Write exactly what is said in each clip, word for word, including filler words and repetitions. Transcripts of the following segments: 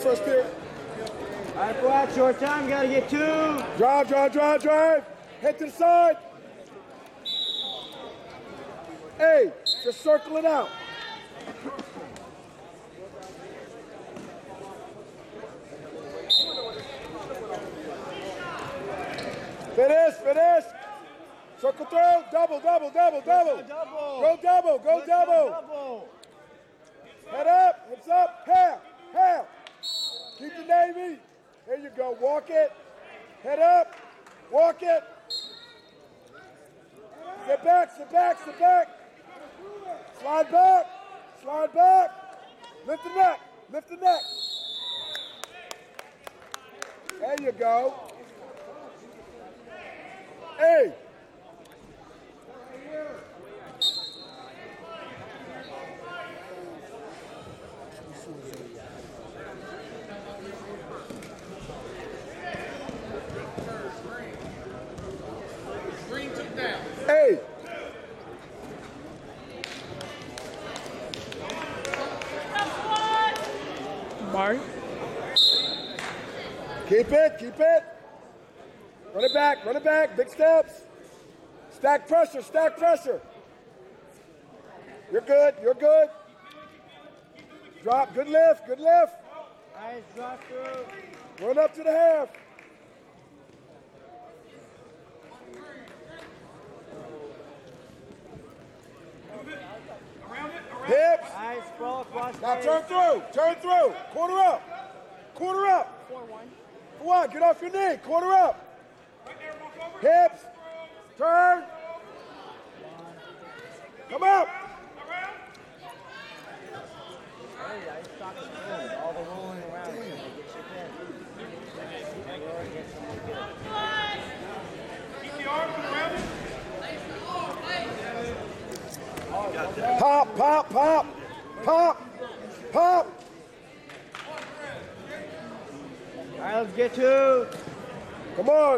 first period. All right, go out, short time, gotta get two. Drive, drive, drive, drive. Head to the side. Hey, just circle it out. Finish, finish. Circle through. Double, double, double, double. Double. Go double, go Let's double. double. Head up, hips up, half, half. Keep the Navy. There you go, walk it. Head up, walk it. Sit back, sit back, sit back. Slide back, slide back. Lift the neck, lift the neck. There you go. Hey. Hey. Mark. Keep it, keep it. Run it back, run it back, big steps. Stack pressure, stack pressure. You're good, you're good. Drop, good lift, good lift. Nice drop through. Run up to the half. Hips. Nice ball, cross Now face. turn through, turn through. Quarter up, quarter up. four one. Come on, get off your knee, quarter up. Hips, turn. Come up. All the rolling around. Get your pin. Keep the arms around it. Pop, pop, pop, pop, pop. All right, let's get two. Come on.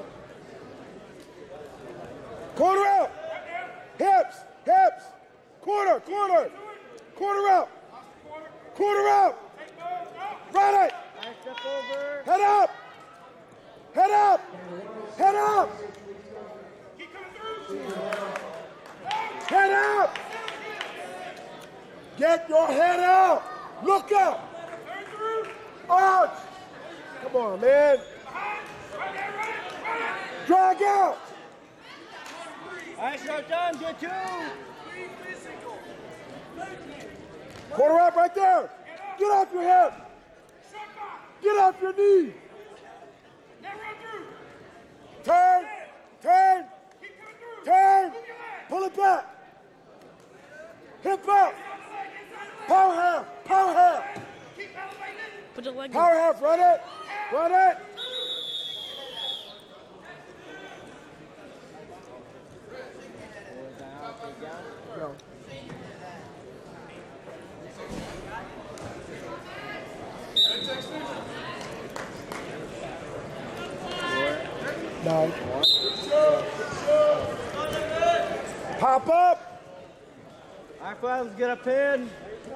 Quarter out. Hips, hips. Quarter, quarter. Quarter out. Quarter out. Run it. Nice step over. Head up. Head up. Head up. Keep coming through. Head up. Get your head out. Look up. Turn through. Arch. Come on, man. Right there, run it, run it. Drag out. All right, short time, get two. Quarter up right there. Get off your hip. Get off your knee. Now run through. Turn. Turn. Keep coming through. Turn. Move your leg. Pull it back. Hip up. Power half. Power half. Keep elevating it. Put the leg. Power half. Run it. Run it. No. Nine. Pop up. All right, fellas, let's get a pin.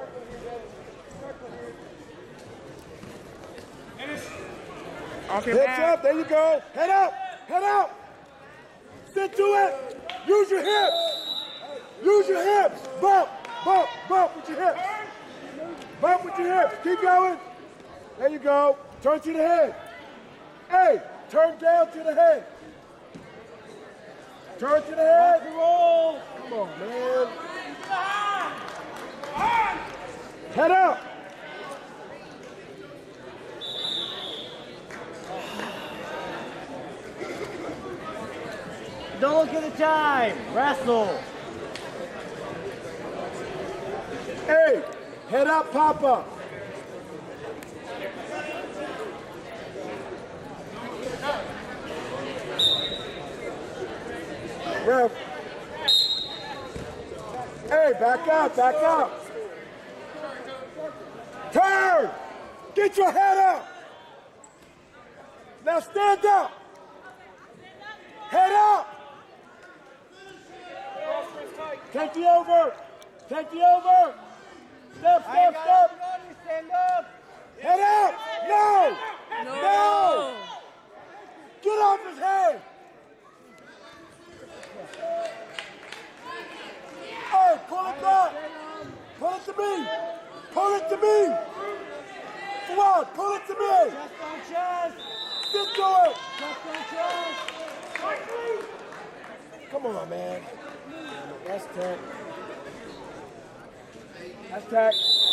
Okay, Hips back. up. There you go. Head up. Head up. Sit to it. Use your hips. Use your hips. Bump. Bump. Bump with your hips. Bump with your hips. Keep going. There you go. Turn to the head. Hey, turn down to the head. Turn to the head. Roll. Come on, man. Head up. Don't look at the time. Wrestle. Hey, head up, pop up. Ref. Hey, back up, back up. Turn. Get your head up. Now stand up. Head up. Take the over. Take the over. Step, I step, got step. it on you, stand up. Head out! No! No. No! Get off his head! Hey, pull it back! Pull it to me! Pull it to me! Fuad, pull it to me! Chest on chest. Sit to it! Chest on chest. Come on, man. That's tech. That's tech.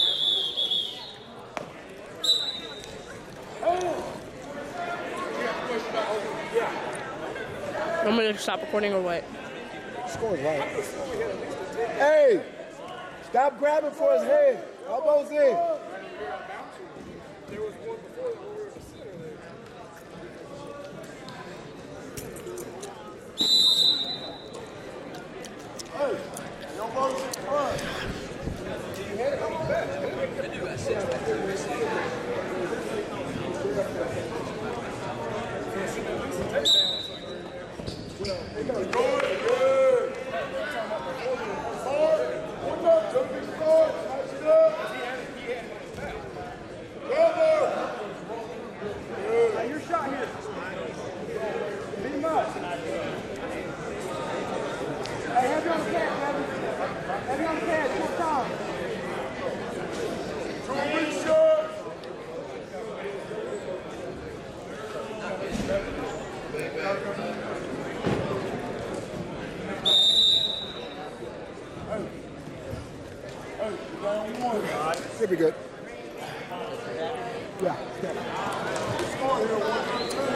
I'm gonna stop recording or what? Score's right. Hey! Stop grabbing for his head. Elbows in. Hey, elbows in front. Your shot here. Beat him up. Hey, heavy on the catch, heavy. Heavy on the catch, short time. Should be good. Yeah. Yeah.